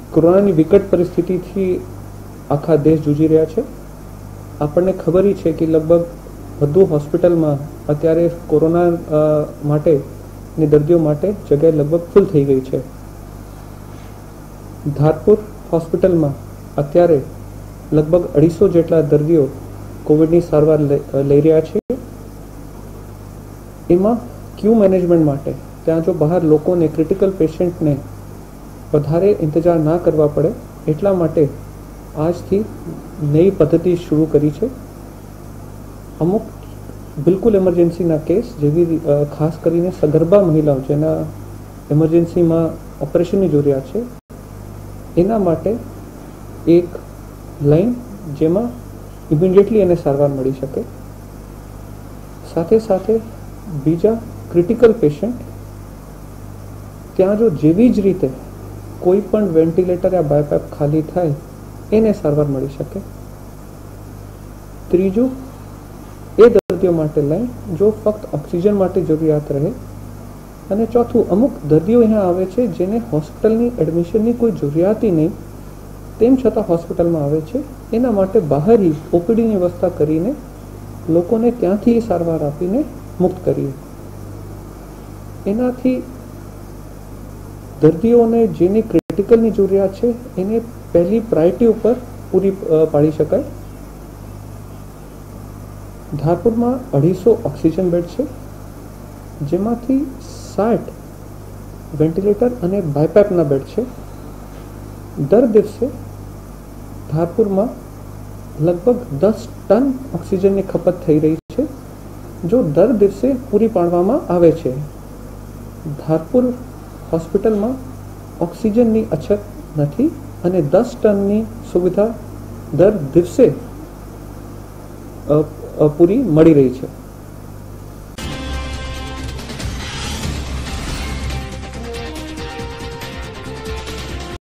કોરોનાની વિકટ પરિસ્થિતિથી આખા દેશ જૂજી રહ્યા છે. આપણને ખબર છે કે લગભગ બધું હોસ્પિટલમાં અત્યારે કોરોના માટેની દર્દીઓ માટે જગ્યાએ લગભગ ફૂલ થઈ ગઈ છે. ધારપુર હોસ્પિટલમાં અત્યારે લગભગ 250 જેટલા દર્દીઓ કોવિડની સારવાર લઈ રહ્યા છે. એમાં ક્યુ મેનેજમેન્ટ માટે ત્યાં જો બહાર લોકોને ક્રિટિકલ પેશન્ટને વધારે ઇંતજાર ના કરવા પડે એટલા માટે આજથી નવી પદ્ધતિ શરૂ કરી છે. અમુક બિલકુલ ઇમરજન્સીના કેસ જેવી ખાસ કરીને સગર્ભા મહિલાઓ જેના ઇમરજન્સીમાં ઓપરેશનની જરૂરિયાત છે એના માટે એક લાઈન જેમાં ઇમિડિયેટલી એને સારવાર મળી શકે. સાથે સાથે બીજા ક્રિટિકલ પેશન્ટ ત્યાં જો જેવી જ રીતે કોઈ પણ વેન્ટિલેટર યા બાયપાપ ખાલી થાય એને સારવાર મળી શકે. ત્રીજું એ દર્દીઓ માટે લાઈન જો ફક્ત ઓક્સિજન માટે જરૂરિયાત રહે. અને ચોથું અમુક દર્દીઓ અહીંયા આવે છે જેને હોસ્પિટલની એડમિશનની કોઈ જરૂરિયાત નહીં તેમ છતાં હોસ્પિટલમાં આવે છે. એના માટે બહાર ઓપીડીની વ્યવસ્થા કરીને લોકોને ત્યાંથી સારવાર આપીને મુક્ત કરીએ. એનાથી દર્દીઓને જેની ક્રિટિકલની જરૂરિયાત છે એને પહેલી પ્રાયોરિટી ઉપર પૂરી પાડી શકાય. ધારપુરમાં 250 ઓક્સિજન બેડ છે જેમાંથી 60 વેન્ટિલેટર અને બાયપાપના બેડ છે. દર દિવસે ધારપુરમાં લગભગ 10 ટન ઓક્સિજનની ખપત થઈ રહી છે જો દર દિવસે પૂરી પાડવામાં આવે છે. ધારપુર હોસ્પિટલમાં ઓક્સિજનની અછત નથી અને 10 ટનની સુવિધા દર દિવસે પૂરી મળી રહી છે.